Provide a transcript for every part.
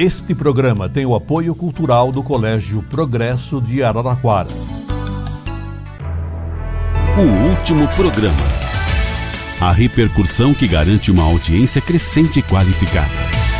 Este programa tem o apoio cultural do Colégio Progresso de Araraquara. O último programa. A repercussão que garante uma audiência crescente e qualificada.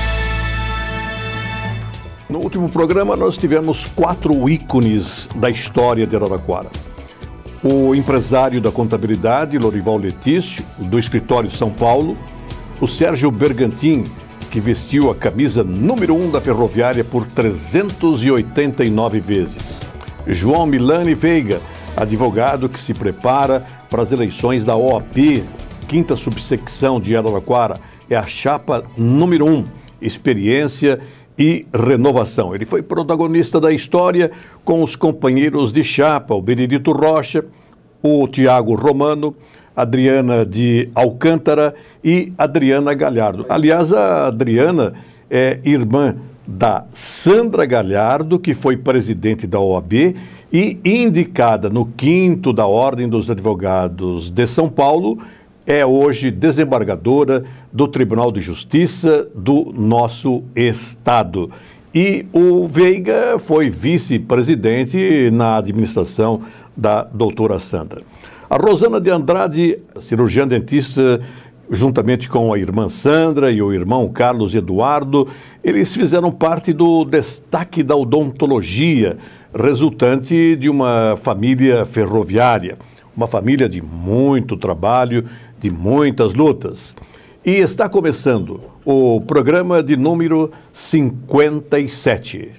No último programa nós tivemos 4 ícones da história de Araraquara. O empresário da contabilidade, Lorival Letício, do escritório São Paulo, o Sérgio Bergantin, que vestiu a camisa número 1 da ferroviária por 389 vezes. João Milani Veiga, advogado que se prepara para as eleições da OAB, 5ª subsecção de Araraquara, é a chapa número 1, experiência e renovação. Ele foi protagonista da história com os companheiros de chapa, o Benedito Rocha, o Tiago Romano, Adriana de Alcântara e Adriana Galhardo. Aliás, a Adriana é irmã da Sandra Galhardo, que foi presidente da OAB e indicada no 5º da Ordem dos Advogados de São Paulo, é hoje desembargadora do Tribunal de Justiça do nosso estado. E o Veiga foi vice-presidente na administração da doutora Sandra. A Rosana de Andrade, cirurgiã dentista, juntamente com a irmã Sandra e o irmão Carlos Eduardo, eles fizeram parte do destaque da odontologia, resultante de uma família ferroviária, uma família de muito trabalho, de muitas lutas. E está começando o programa de número 57.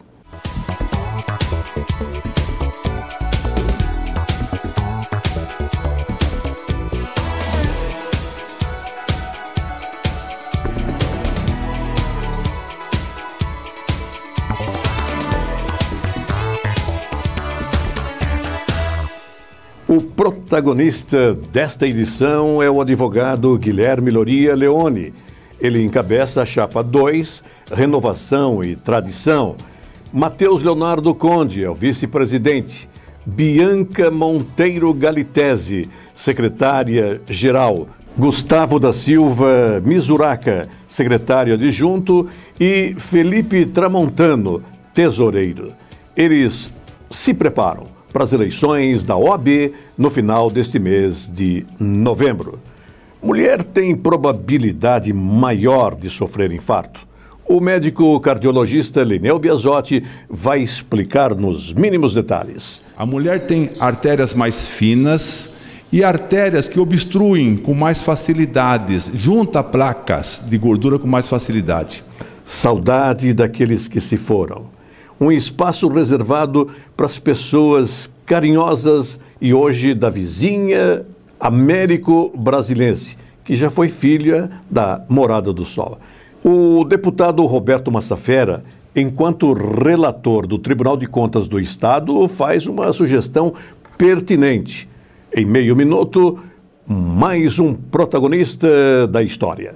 O protagonista desta edição é o advogado Guilherme Loria Leone. Ele encabeça a chapa 2, Renovação e Tradição. Matheus Leonardo Conde é o vice-presidente. Bianca Monteiro Galitese, secretária-geral. Gustavo da Silva Misuraca, secretário adjunto. E Felipe Tramontano, tesoureiro. Eles se preparam para as eleições da OAB no final deste mês de novembro. Mulher tem probabilidade maior de sofrer infarto. O médico cardiologista Lineu Biasotti vai explicar nos mínimos detalhes. A mulher tem artérias mais finas e artérias que obstruem com mais facilidades, junta placas de gordura com mais facilidade. Saudade daqueles que se foram. Um espaço reservado para as pessoas carinhosas e hoje da vizinha Américo Brasilense, que já foi filha da Morada do Sol. O deputado Roberto Massafera, enquanto relator do Tribunal de Contas do Estado, faz uma sugestão pertinente. Em meio minuto, mais um protagonista da história.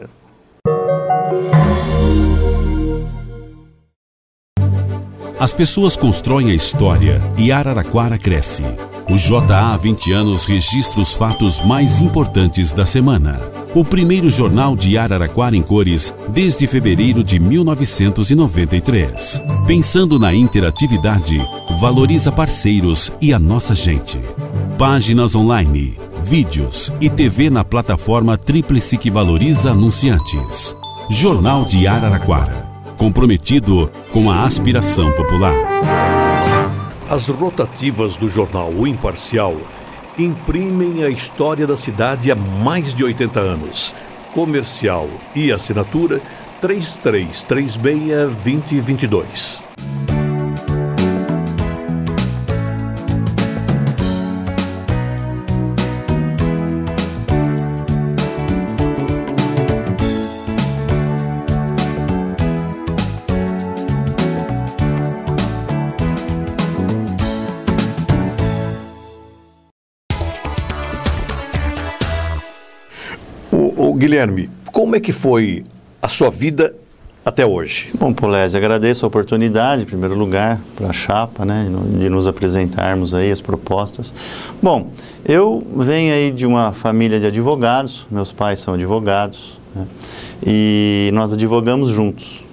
As pessoas constroem a história e Araraquara cresce. O JA há 20 anos registra os fatos mais importantes da semana. O primeiro jornal de Araraquara em cores desde fevereiro de 1993. Pensando na interatividade, valoriza parceiros e a nossa gente. Páginas online, vídeos e TV na plataforma tríplice que valoriza anunciantes. Jornal de Araraquara. Comprometido com a aspiração popular. As rotativas do jornal O Imparcial imprimem a história da cidade há mais de 80 anos. Comercial e assinatura 3336-2022. Guilherme, como é que foi a sua vida até hoje? Bom, Polese, agradeço a oportunidade, em primeiro lugar, para a chapa, né, de nos apresentarmos aí as propostas. Bom, eu venho aí de uma família de advogados, meus pais são advogados, né, e nós advogamos juntos.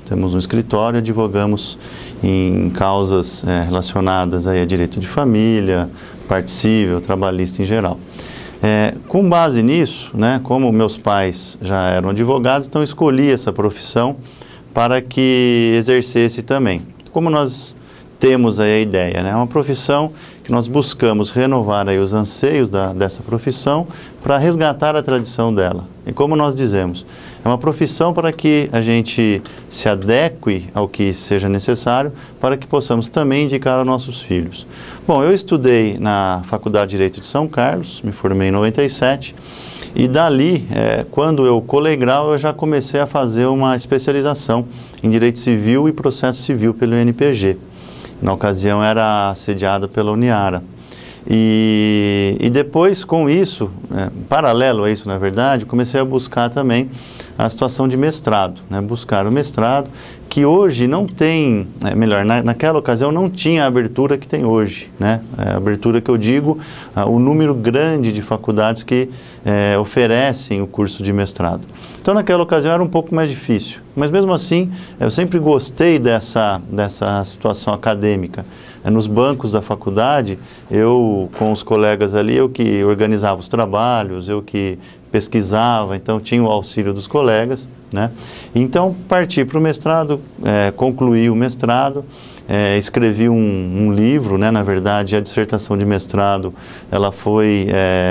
Temos um escritório, advogamos em causas relacionadas aí a direito de família, parte civil, trabalhista em geral. Com base nisso, né, como meus pais já eram advogados, então escolhi essa profissão para que exercesse também. Como nós temos aí a ideia, né, é uma profissão que nós buscamos renovar aí os anseios dessa profissão para resgatar a tradição dela. E como nós dizemos, é uma profissão para que a gente se adeque ao que seja necessário para que possamos também indicar aos nossos filhos. Bom, eu estudei na Faculdade de Direito de São Carlos, me formei em 97, e dali, quando eu colei grau, eu já comecei a fazer uma especialização em Direito Civil e Processo Civil pelo INPG. Na ocasião era sediada pela Uniara. E depois, com isso, paralelo a isso, na verdade, comecei a buscar também a situação de mestrado, né? Buscar o mestrado, que hoje não tem, naquela ocasião não tinha a abertura que tem hoje, né? A abertura que eu digo, o número grande de faculdades que oferecem o curso de mestrado. Então, naquela ocasião era um pouco mais difícil, mas mesmo assim, eu sempre gostei dessa situação acadêmica. Nos bancos da faculdade, eu, com os colegas ali, eu que organizava os trabalhos, eu que pesquisava, então tinha o auxílio dos colegas, né? Então, parti para o mestrado, concluí o mestrado, escrevi um livro, né? Na verdade, a dissertação de mestrado, ela foi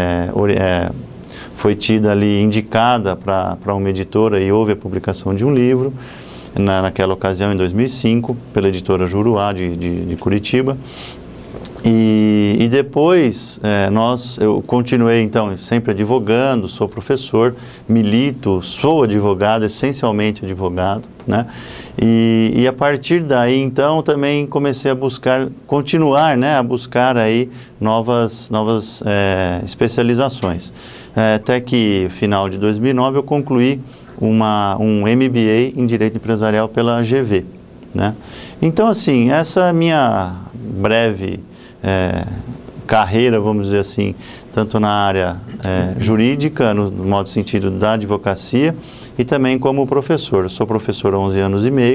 tida ali, indicada para uma editora e houve a publicação de um livro, naquela ocasião, em 2005, pela editora Juruá, de Curitiba. E depois eu continuei, então, sempre advogando, sou professor, milito, sou advogado, essencialmente advogado, né? E a partir daí, então, também comecei a buscar, continuar, né, a buscar aí novas especializações. Até que, final de 2009, eu concluí um MBA em Direito Empresarial pela GV, né? Então, assim, essa é a minha breve carreira, vamos dizer assim, tanto na área jurídica, no modo sentido da advocacia, e também como professor. Eu sou professor há 11 anos e meio,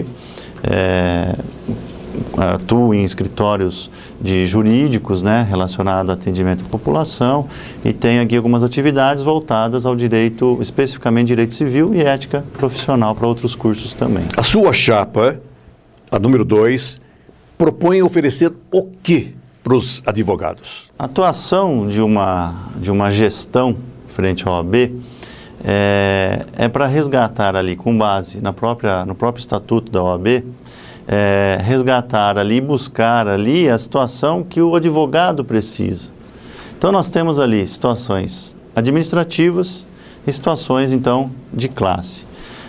atuo em escritórios jurídicos, né, relacionados a atendimento à população, e tenho aqui algumas atividades voltadas ao direito, especificamente direito civil e ética profissional para outros cursos também. A sua chapa, a número 2, propõe oferecer o quê para os advogados? A atuação de uma gestão frente ao OAB é para resgatar ali, com base no próprio estatuto da OAB, resgatar ali, buscar ali a situação que o advogado precisa. Então, nós temos ali situações administrativas e situações, então, de classe.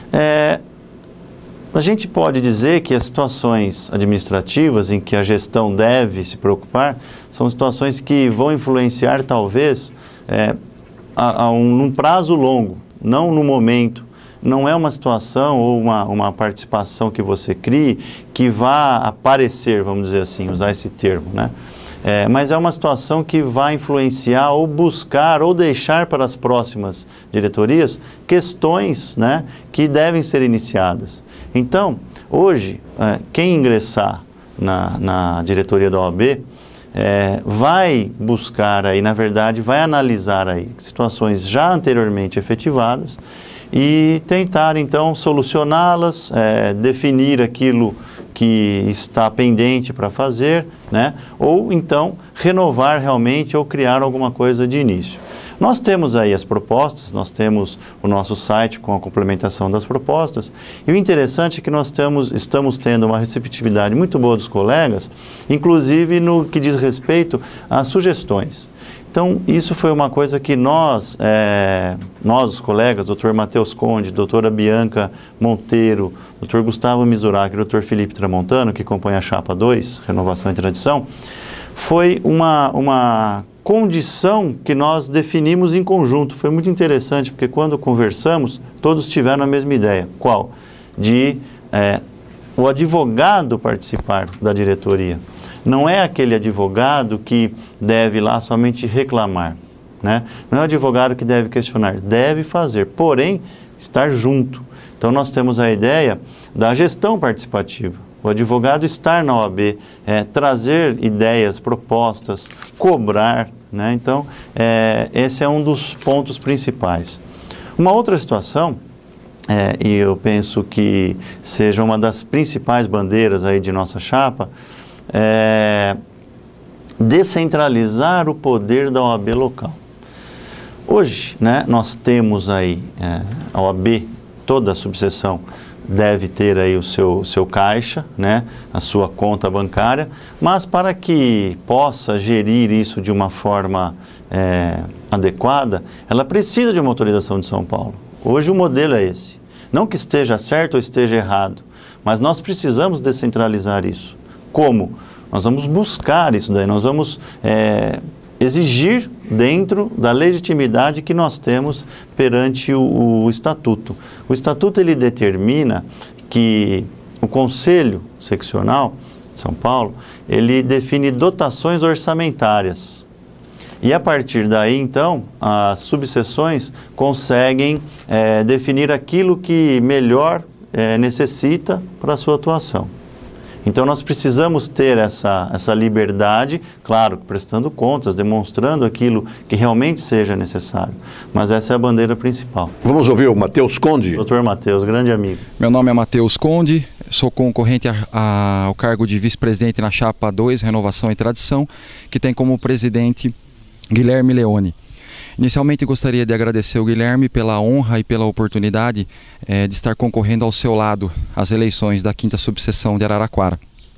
A gente pode dizer que as situações administrativas em que a gestão deve se preocupar são situações que vão influenciar, talvez, num prazo longo, não no momento. Não é uma situação ou uma participação que você crie que vá aparecer, vamos dizer assim, usar esse termo, né? Mas é uma situação que vai influenciar ou buscar ou deixar para as próximas diretorias questões, né, que devem ser iniciadas. Então, hoje, quem ingressar na diretoria da OAB vai buscar aí, na verdade, vai analisar aí situações já anteriormente efetivadas e tentar, então, solucioná-las, definir aquilo que está pendente para fazer, né? Ou, então, renovar realmente ou criar alguma coisa de início. Nós temos aí as propostas, nós temos o nosso site com a complementação das propostas, e o interessante é que nós estamos tendo uma receptividade muito boa dos colegas, inclusive no que diz respeito às sugestões. Então, isso foi uma coisa que nós, os colegas, Dr. Matheus Conde, doutora Bianca Monteiro, Dr. Gustavo Mizuraki e Dr. Felipe Tramontano, que compõem a Chapa 2, Renovação e Tradição, foi uma condição que nós definimos em conjunto. Foi muito interessante, porque quando conversamos, todos tiveram a mesma ideia. Qual? De o advogado participar da diretoria. Não é aquele advogado que deve lá somente reclamar, né? Não é o advogado que deve questionar, deve fazer, porém, estar junto. Então nós temos a ideia da gestão participativa. O advogado estar na OAB, trazer ideias, propostas, cobrar, né? Então, esse é um dos pontos principais. Uma outra situação, e eu penso que seja uma das principais bandeiras aí de nossa chapa, é descentralizar o poder da OAB local. Hoje, né, nós temos aí a OAB, toda a subseção deve ter aí o seu caixa, né, a sua conta bancária, mas para que possa gerir isso de uma forma adequada, ela precisa de uma autorização de São Paulo. Hoje o modelo é esse. Não que esteja certo ou esteja errado, mas nós precisamos descentralizar isso. Como? Nós vamos buscar isso daí, nós vamos exigir dentro da legitimidade que nós temos perante o Estatuto. O Estatuto, ele determina que o Conselho Seccional de São Paulo, ele define dotações orçamentárias. E a partir daí, então, as subseções conseguem definir aquilo que melhor necessita para a sua atuação. Então, nós precisamos ter essa liberdade, claro, prestando contas, demonstrando aquilo que realmente seja necessário. Mas essa é a bandeira principal. Vamos ouvir o Matheus Conde. Doutor Matheus, grande amigo. Meu nome é Matheus Conde, sou concorrente ao cargo de vice-presidente na chapa 2, Renovação e Tradição, que tem como presidente Guilherme Leone. Inicialmente gostaria de agradecer o Guilherme pela honra e pela oportunidade de estar concorrendo ao seu lado às eleições da 5ª subseção de Araraquara.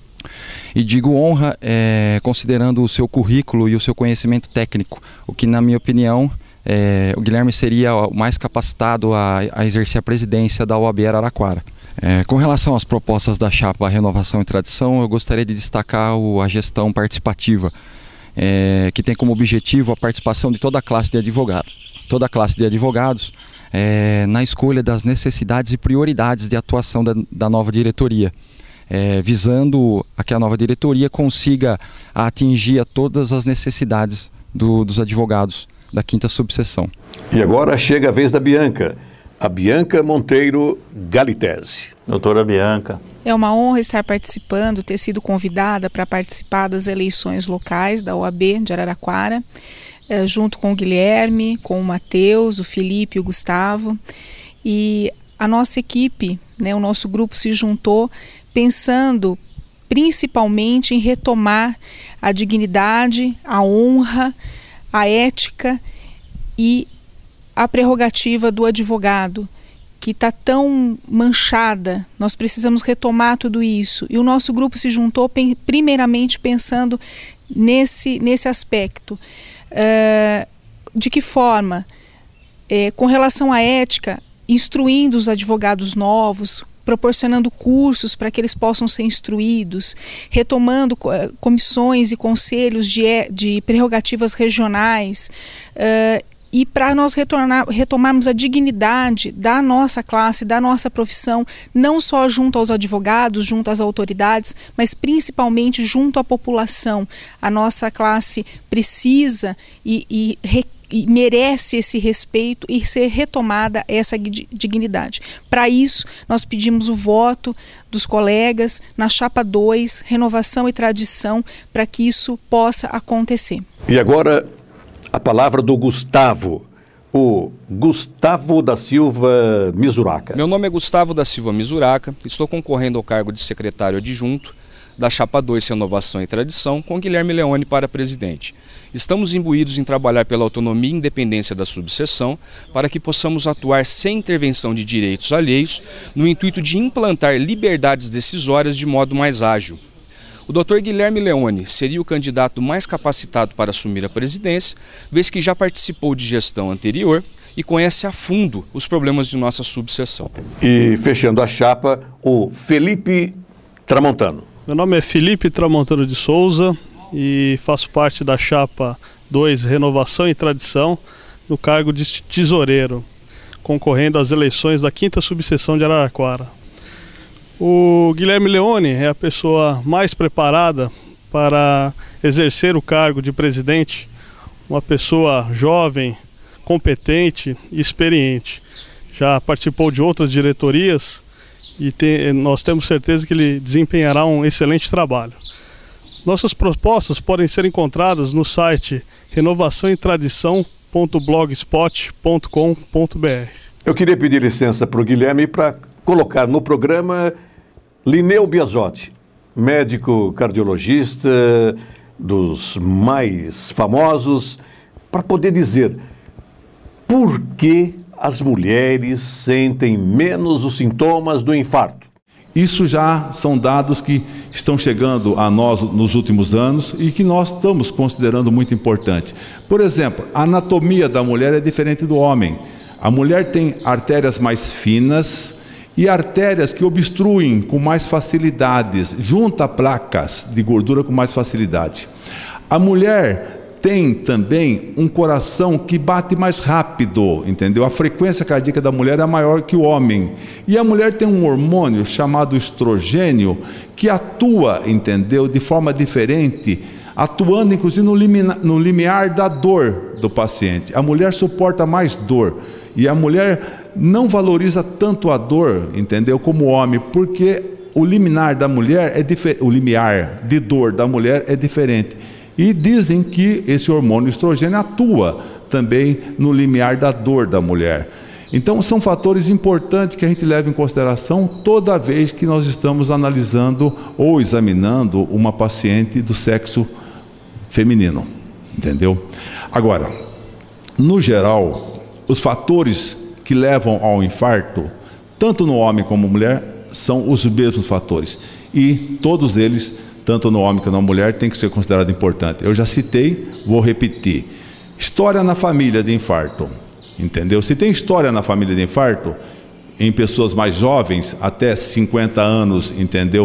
E digo honra considerando o seu currículo e o seu conhecimento técnico, o que na minha opinião o Guilherme seria o mais capacitado a exercer a presidência da OAB Araraquara. Com relação às propostas da chapa Renovação e Tradição, eu gostaria de destacar a gestão participativa, que tem como objetivo a participação de toda a classe de advogados. Toda a classe de advogados na escolha das necessidades e prioridades de atuação da nova diretoria, visando a que a nova diretoria consiga atingir a todas as necessidades dos advogados da 5ª subseção. E agora chega a vez da Bianca. A Bianca Monteiro Galitese. Doutora Bianca. É uma honra estar participando, ter sido convidada para participar das eleições locais da OAB de Araraquara, junto com o Guilherme, com o Matheus, o Felipe e o Gustavo. E a nossa equipe, né, o nosso grupo se juntou pensando principalmente em retomar a dignidade, a honra, a ética e a prerrogativa do advogado, que está tão manchada. Nós precisamos retomar tudo isso. E o nosso grupo se juntou primeiramente pensando nesse aspecto. De que forma? Com relação à ética, instruindo os advogados novos, proporcionando cursos para que eles possam ser instruídos, retomando comissões e conselhos de prerrogativas regionais, e para nós retomarmos a dignidade da nossa classe, da nossa profissão, não só junto aos advogados, junto às autoridades, mas principalmente junto à população. A nossa classe precisa e merece esse respeito e ser retomada essa dignidade. Para isso, nós pedimos o voto dos colegas na chapa 2, Renovação e Tradição, para que isso possa acontecer. E agora a palavra do Gustavo, o Gustavo da Silva Misuraca. Meu nome é Gustavo da Silva Misuraca, estou concorrendo ao cargo de secretário adjunto da chapa 2 Renovação e Tradição com Guilherme Leone para presidente. Estamos imbuídos em trabalhar pela autonomia e independência da subseção para que possamos atuar sem intervenção de direitos alheios no intuito de implantar liberdades decisórias de modo mais ágil. O Dr. Guilherme Leone seria o candidato mais capacitado para assumir a presidência, vez que já participou de gestão anterior e conhece a fundo os problemas de nossa subseção. E fechando a chapa, o Felipe Tramontano. Meu nome é Felipe Tramontano de Souza e faço parte da chapa 2 Renovação e Tradição no cargo de tesoureiro, concorrendo às eleições da 5ª subseção de Araraquara. O Guilherme Leone é a pessoa mais preparada para exercer o cargo de presidente, uma pessoa jovem, competente e experiente. já participou de outras diretorias e nós temos certeza que ele desempenhará um excelente trabalho. Nossas propostas podem ser encontradas no site renovaçãoetradição.blogspot.com.br. Eu queria pedir licença para o Guilherme para colocar no programa Lineu Biasotti, médico cardiologista dos mais famosos, para poder dizer por que as mulheres sentem menos os sintomas do infarto. Isso já são dados que estão chegando a nós nos últimos anos e que nós estamos considerando muito importante. Por exemplo, a anatomia da mulher é diferente do homem. A mulher tem artérias mais finas e artérias que obstruem com mais facilidades, junta placas de gordura com mais facilidade. A mulher tem também um coração que bate mais rápido, entendeu? A frequência cardíaca da mulher é maior que o homem. E a mulher tem um hormônio chamado estrogênio que atua, entendeu? De forma diferente, atuando inclusive no limiar da dor do paciente. A mulher suporta mais dor e a mulher não valoriza tanto a dor, entendeu? Como o homem, porque o limiar da mulher é diferente, o limiar de dor da mulher é diferente. E dizem que esse hormônio estrogênio atua também no limiar da dor da mulher. Então são fatores importantes que a gente leva em consideração toda vez que nós estamos analisando ou examinando uma paciente do sexo feminino, entendeu? Agora, no geral, os fatores que levam ao infarto, tanto no homem como na mulher, são os mesmos fatores. E todos eles, tanto no homem como na mulher, tem que ser considerado importante. Eu já citei, vou repetir. História na família de infarto, entendeu? Se tem história na família de infarto, em pessoas mais jovens, até 50 anos, entendeu?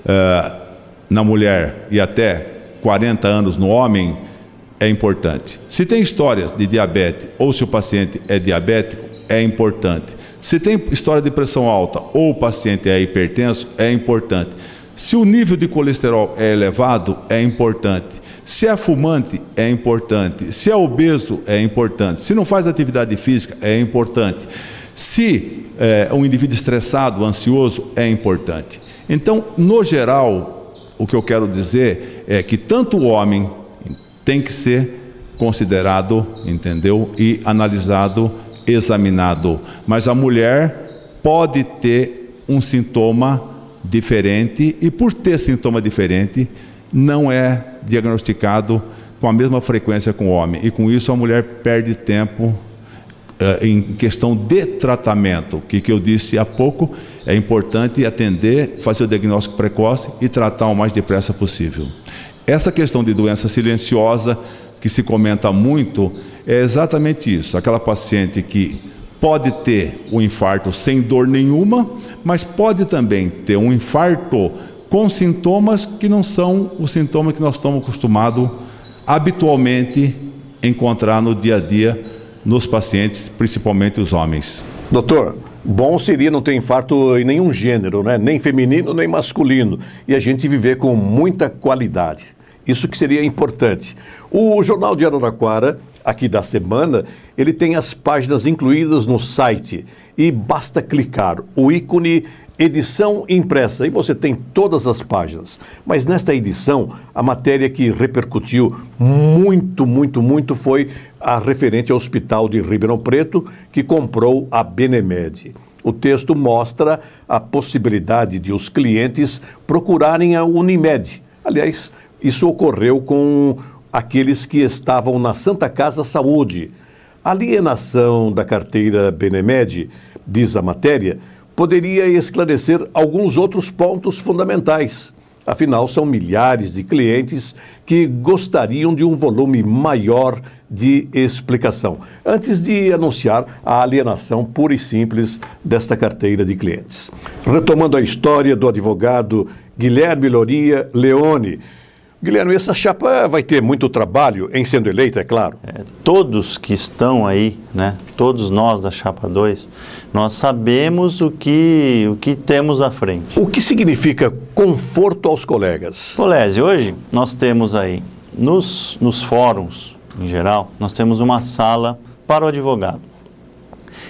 Na mulher e até 40 anos no homem, é importante. Se tem histórias de diabetes ou se o paciente é diabético, é importante. Se tem história de pressão alta ou o paciente é hipertenso, é importante. Se o nível de colesterol é elevado, é importante. Se é fumante, é importante. Se é obeso, é importante. Se não faz atividade física, é importante. Se é um indivíduo estressado, ansioso, é importante. Então, no geral, o que eu quero dizer é que tanto o homem tem que ser considerado, entendeu? E analisado, examinado. Mas a mulher pode ter um sintoma diferente e por ter sintoma diferente não é diagnosticado com a mesma frequência com o homem e com isso a mulher perde tempo em questão de tratamento, que eu disse há pouco, é importante atender, fazer o diagnóstico precoce e tratar o mais depressa possível. Essa questão de doença silenciosa que se comenta muito é exatamente isso, aquela paciente que pode ter um infarto sem dor nenhuma, mas pode também ter um infarto com sintomas que não são os sintomas que nós estamos acostumados habitualmente encontrar no dia a dia nos pacientes, principalmente os homens. Doutor, bom seria não ter infarto em nenhum gênero, né? Nem feminino, nem masculino, e a gente viver com muita qualidade. Isso que seria importante. O Jornal de Araraquara, aqui da semana, ele tem as páginas incluídas no site e basta clicar o ícone edição impressa e você tem todas as páginas. Mas nesta edição, a matéria que repercutiu muito foi a referente ao Hospital de Ribeirão Preto, que comprou a Benemed. O texto mostra a possibilidade de os clientes procurarem a Unimed. Aliás, isso ocorreu com aqueles que estavam na Santa Casa Saúde. A alienação da carteira Benemed, diz a matéria, poderia esclarecer alguns outros pontos fundamentais. Afinal, são milhares de clientes que gostariam de um volume maior de explicação, antes de anunciar a alienação pura e simples desta carteira de clientes. Retomando a história do advogado Guilherme Loria Leone. Guilherme, essa chapa vai ter muito trabalho em sendo eleita, é claro. Todos que estão aí, né, todos nós da chapa 2, nós sabemos o que temos à frente. O que significa conforto aos colegas? Polese, hoje nós temos aí, nos fóruns em geral, nós temos uma sala para o advogado.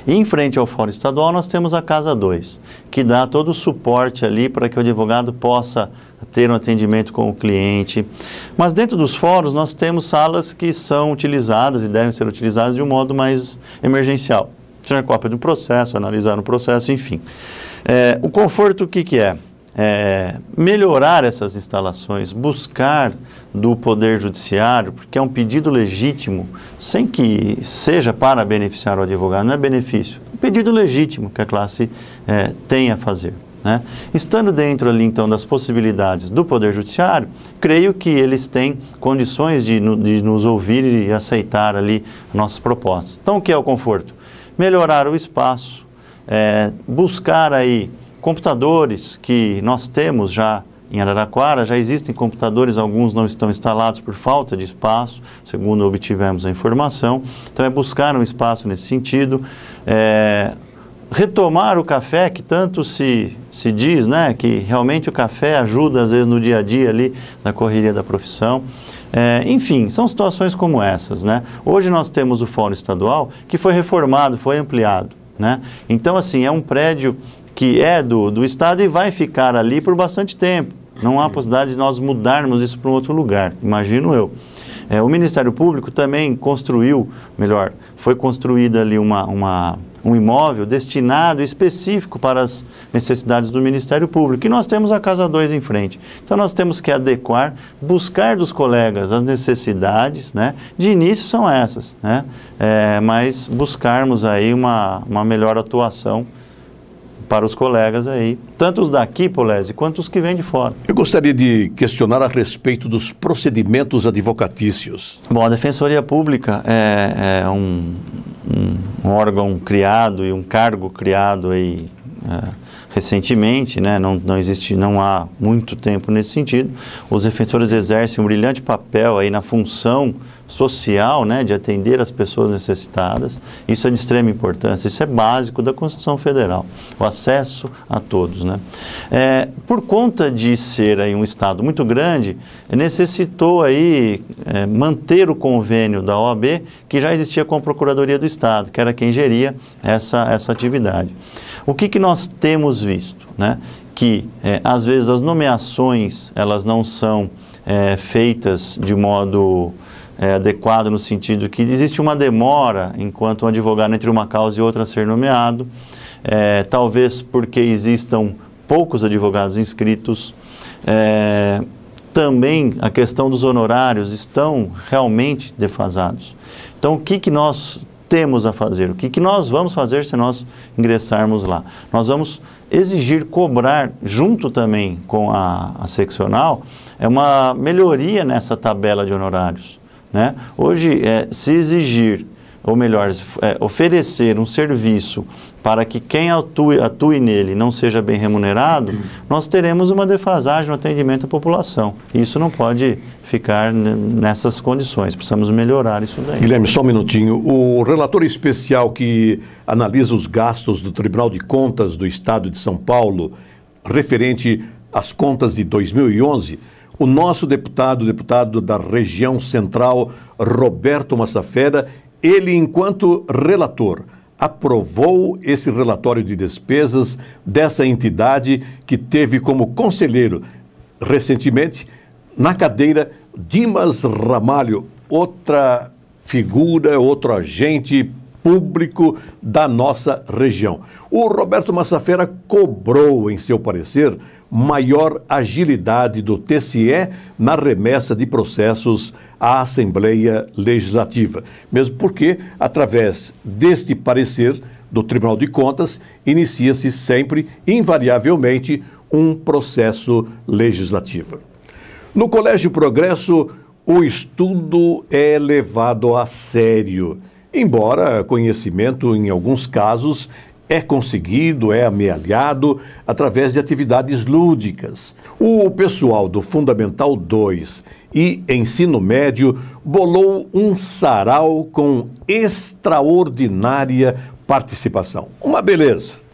E em frente ao Fórum Estadual nós temos a Casa 2, que dá todo o suporte ali para que o advogado possa ter um atendimento com o cliente. Mas dentro dos fóruns nós temos salas que são utilizadas e devem ser utilizadas de um modo mais emergencial. Tirar cópia de um processo, analisar um processo, enfim. O conforto, o que é? Melhorar essas instalações, buscar do Poder Judiciário, porque é um pedido legítimo, sem que seja para beneficiar o advogado, não é benefício, é um pedido legítimo que a classe tem a fazer. Né? Estando dentro ali, então, das possibilidades do Poder Judiciário, creio que eles têm condições de nos ouvir e aceitar ali nossas propostas. Então, o que é o conforto? Melhorar o espaço, buscar aí computadores que nós temos já em Araraquara, já existem computadores, alguns não estão instalados por falta de espaço, segundo obtivemos a informação. Então é buscar um espaço nesse sentido, retomar o café, que tanto se diz, né, que realmente o café ajuda às vezes no dia a dia ali, na correria da profissão. Enfim, são situações como essas, né? Hoje nós temos o Fórum Estadual, que foi reformado, foi ampliado, né? Então, assim, é um prédio que é do Estado e vai ficar ali por bastante tempo. Não há possibilidade de nós mudarmos isso para um outro lugar, imagino eu. O Ministério Público também construiu, melhor, foi construído ali um imóvel destinado específico para as necessidades do Ministério Público. E nós temos a Casa 2 em frente. Então nós temos que adequar, buscar dos colegas as necessidades, né? De início são essas, né? Mas buscarmos aí uma melhor atuação para os colegas aí, tanto os daqui, Polese, quanto os que vêm de fora. Eu gostaria de questionar a respeito dos procedimentos advocatícios. Bom, a Defensoria Pública é um órgão criado e um cargo criado aí recentemente, né? Não há muito tempo nesse sentido. Os defensores exercem um brilhante papel aí na função social, né, de atender as pessoas necessitadas. Isso é de extrema importância, isso é básico da Constituição Federal, o acesso a todos, né? Por conta de ser aí um Estado muito grande, necessitou aí manter o convênio da OAB, que já existia com a Procuradoria do Estado, que era quem geria essa atividade. O que nós temos visto, né? Que às vezes as nomeações elas não são feitas de modo adequado, no sentido que existe uma demora enquanto um advogado entre uma causa e outra a ser nomeado, talvez porque existam poucos advogados inscritos, também a questão dos honorários estão realmente defasados. Então, o que nós temos a fazer? O que nós vamos fazer se nós ingressarmos lá? Nós vamos exigir, cobrar, junto também com a seccional, uma melhoria nessa tabela de honorários, né? Hoje, se exigir, ou melhor, oferecer um serviço para que quem atue nele não seja bem remunerado, nós teremos uma defasagem no atendimento à população. Isso não pode ficar nessas condições, precisamos melhorar isso daí. Guilherme, só um minutinho. O relator especial que analisa os gastos do Tribunal de Contas do Estado de São Paulo, referente às contas de 2011, o nosso deputado da região central, Roberto Massafera, ele, enquanto relator, aprovou esse relatório de despesas dessa entidade que teve como conselheiro, recentemente, na cadeira, Dimas Ramalho, outra figura, outro agente público da nossa região. O Roberto Massafera cobrou, em seu parecer, maior agilidade do TSE na remessa de processos à Assembleia Legislativa, mesmo porque, através deste parecer do Tribunal de Contas, inicia-se sempre, invariavelmente, um processo legislativo. No Colégio Progresso, o estudo é levado a sério, embora conhecimento, em alguns casos, é conseguido, é amealhado através de atividades lúdicas. O pessoal do Fundamental 2 e Ensino Médio bolou um sarau com extraordinária participação. Uma beleza!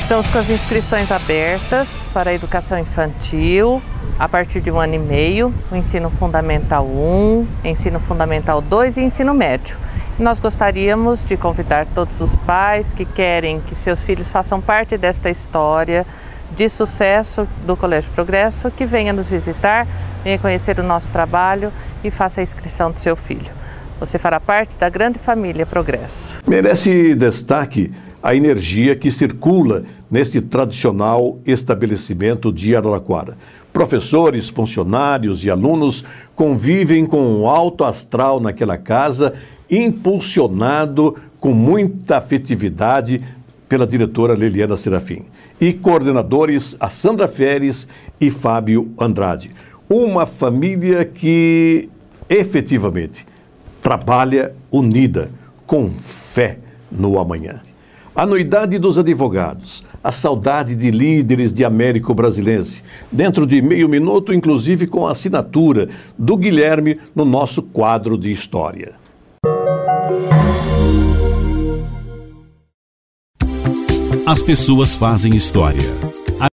Estamos com as inscrições abertas para a educação infantil a partir de 1 ano e meio, o ensino fundamental 1, ensino fundamental 2 e ensino médio. E nós gostaríamos de convidar todos os pais que querem que seus filhos façam parte desta história de sucesso do Colégio Progresso, que venha nos visitar, venha conhecer o nosso trabalho e faça a inscrição do seu filho. Você fará parte da grande família Progresso. Merece destaque a energia que circula neste tradicional estabelecimento de Araraquara. Professores, funcionários e alunos convivem com um alto astral naquela casa, impulsionado com muita afetividade pela diretora Liliana Serafim e coordenadores a Sandra Feres e Fábio Andrade. Uma família que efetivamente trabalha unida, com fé no amanhã. A anuidade dos advogados, a saudade de líderes de Américo Brasilense, dentro de meio minuto, inclusive com a assinatura do Guilherme no nosso quadro de história. As pessoas fazem história.